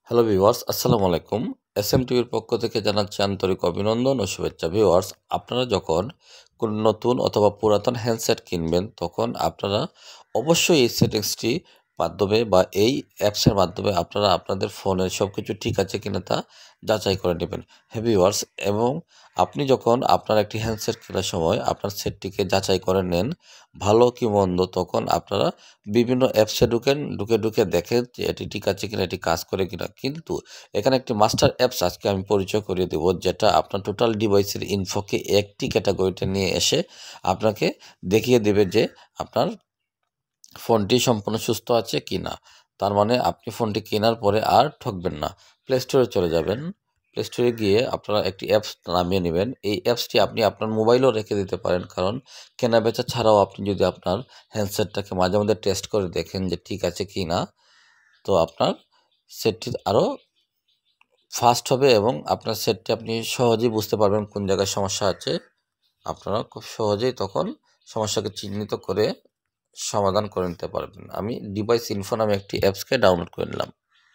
Hello viewers, আসসালামু আলাইকুম। SM টিভির পক্ষ থেকে জানাচ্ছি আন্তরিক অভিনন্দন ও শুভেচ্ছা। ভিউয়ার্স, আপনারা যখন কোনো নতুন অথবা পুরাতন হ্যান্ডসেট কিনবেন তখন আপনারা অবশ্যই এই সেটিংসটি মাধ্যমে বা এই অ্যাপসের মাধ্যমে আপনারা আপনাদের ফোনের সব কিছু ঠিক আছে কিনা তা যাচাই করে নেবেন। হ্যাঁ ভিউয়ার্স, এবং আপনি যখন আপনার একটি হ্যান্ডসেট কেনার সময় আপনার সেটটিকে যাচাই করে নেন ভালো কি মন্দ, তখন আপনারা বিভিন্ন অ্যাপসে ঢুকে দেখেন যে এটি ঠিক আছে কিনা, এটি কাজ করে কিনা। কিন্তু এখানে একটি মাস্টার অ্যাপস আজকে আমি পরিচয় করিয়ে দেব, যেটা আপনার টোটাল ডিভাইসের ইনফোকে একটি ক্যাটাগরিতে নিয়ে এসে আপনাকে দেখিয়ে দেবে যে আপনার ফোনটি সম্পূর্ণ সুস্থ আছে কি না। তার মানে আপনি ফোনটি কেনার পরে আর ঠকবেন না। প্লে স্টোরে চলে যাবেন। প্লে স্টোরে গিয়ে আপনারা একটি অ্যাপস নামিয়ে নেবেন। এই অ্যাপসটি আপনি আপনার মোবাইলেও রেখে দিতে পারেন, কারণ কেনাবেচা ছাড়াও আপনি যদি আপনার হ্যান্ডসেটটাকে মাঝে মধ্যে টেস্ট করে দেখেন যে ঠিক আছে কি না, তো আপনার সেটটি আরও ফাস্ট হবে এবং আপনার সেটটি আপনি সহজেই বুঝতে পারবেন কোন জায়গায় সমস্যা আছে। আপনারা খুব সহজেই তখন সমস্যাকে চিহ্নিত করে সমাধান করে নিতে পারবেন। আমি ডিভাইস ইনফো নামে একটি অ্যাপসকে ডাউনলোড করে নিলাম।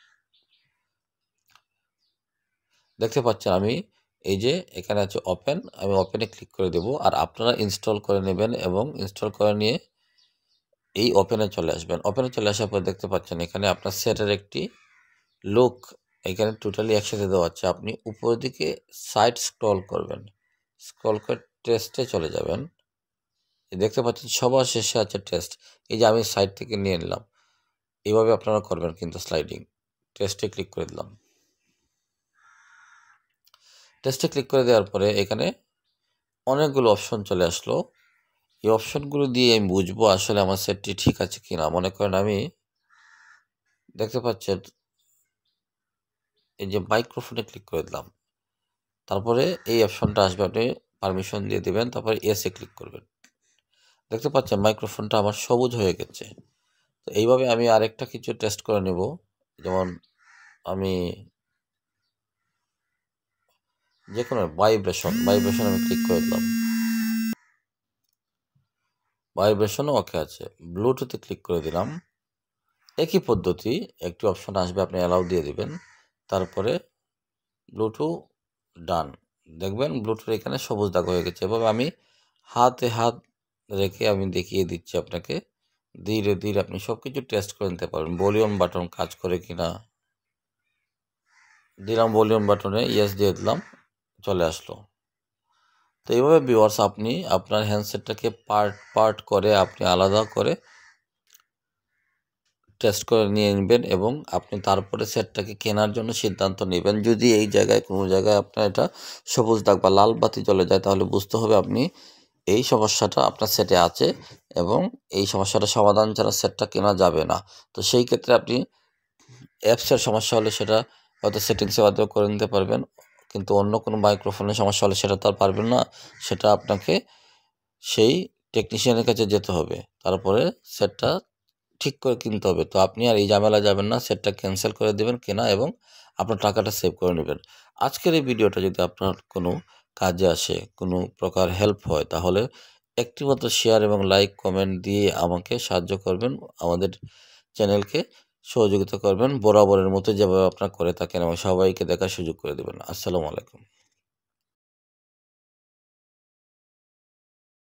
দেখতে পাচ্ছেন আমি এই যে এখানে আছে ওপেন, আমি ওপেনে ক্লিক করে দেব। আর আপনারা ইনস্টল করে নেবেন এবং ইনস্টল করে নিয়ে এই ওপেনে চলে আসবেন। ওপেনে চলে আসার পর দেখতে পাচ্ছেন এখানে আপনার সেটের একটি লুক এখানে টোটালি একসাথে দেওয়া আছে। আপনি উপরের দিকে সাইড স্ক্রল করবেন, স্ক্রল করে টেস্টে চলে যাবেন। দেখতে পাচ্ছেন সবার শেষে আছে টেস্ট। এই যে আমি সাইড থেকে নিয়ে নিলাম, এইভাবে আপনারা করবেন কিন্তু স্লাইডিং। টেস্টে ক্লিক করে দিলাম। টেস্টে ক্লিক করে দেওয়ার পরে এখানে অনেকগুলো অপশন চলে আসলো। এই অপশনগুলো দিয়ে আমি বুঝবো আসলে আমার সেটটি ঠিক আছে কিনা। মনে করেন আমি দেখতে পাচ্ছেন এই যে মাইক্রোফোনে ক্লিক করে দিলাম, তারপরে এই অপশনটা আসবে, আপনি পারমিশন দিয়ে দিবেন, তারপরে এসে ক্লিক করবেন। দেখতে পাচ্ছেন মাইক্রোফোনটা আমার সবুজ হয়ে গেছে। তো এইভাবে আমি আরেকটা কিছু টেস্ট করে নেব। যেমন আমি যে কোনো ভাইব্রেশন আমি ক্লিক করে দিলাম, ভাইব্রেশনও ওকে আছে। ব্লুটুথে ক্লিক করে দিলাম, একই পদ্ধতি। একটি অপশন আসবে, আপনি অ্যালাউ দিয়ে দিবেন, তারপরে ব্লুটুথ ডান। দেখবেন ব্লুটুথ এখানে সবুজ দাগ হয়ে গেছে। এভাবে আমি হাতে হাত রেখে আমি দেখিয়ে দিচ্ছি আপনাকে। ধীরে ধীরে আপনি সব কিছু টেস্ট করে নিতে পারবেন। ভলিউম বাটন কাজ করে কিনা, দিলাম ভলিউম বাটনে, ইয়েস দিয়ে দিলাম, চলে আসলো। তো এইভাবে ভিউয়ার্স আপনি আপনার হ্যান্ডসেটটাকে পার্ট করে আপনি আলাদা করে টেস্ট করে নিয়ে নেবেন এবং আপনি তারপরে সেটটাকে কেনার জন্য সিদ্ধান্ত নেবেন। যদি এই জায়গায় কোনো জায়গায় আপনার এটা সবুজ দাগ বা লাল বাতি জ্বলে যায়, তাহলে বুঝতে হবে আপনি এই সমস্যাটা আপনার সেটে আছে এবং এই সমস্যাটা সমাধান ছাড়া সেটটা কেনা যাবে না। তো সেই ক্ষেত্রে আপনি অ্যাপসের সমস্যা হলে সেটা হয়তো সেটিংসের মাধ্যমে করে নিতে পারবেন, কিন্তু অন্য কোনো মাইক্রোফোনের সমস্যা হলে সেটা তো আর পারবেন না। সেটা আপনাকে সেই টেকনিশিয়ানের কাছে যেতে হবে, তারপরে সেটটা ঠিক করে কিনতে হবে। তো আপনি আর এই ঝামেলা যাবেন না, সেটটা ক্যান্সেল করে দেবেন কেনা, এবং আপনার টাকাটা সেভ করে নেবেন। আজকের এই ভিডিওটা যদি আপনার কোনো কাজে আসে, কোনো প্রকার হেল্প হয়, তাহলে একটি মাত্র শেয়ার এবং লাইক কমেন্ট দিয়ে আমাকে সাহায্য করবেন, আমাদের চ্যানেলকে সহযোগিতা করবেন বরাবরের মতো যেভাবে আপনারা করে থাকেন, এবং সবাইকে দেখার সুযোগ করে দেবেন। আসসালামু আলাইকুম।